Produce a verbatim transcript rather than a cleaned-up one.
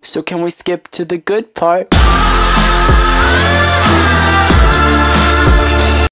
So can we skip to the good part?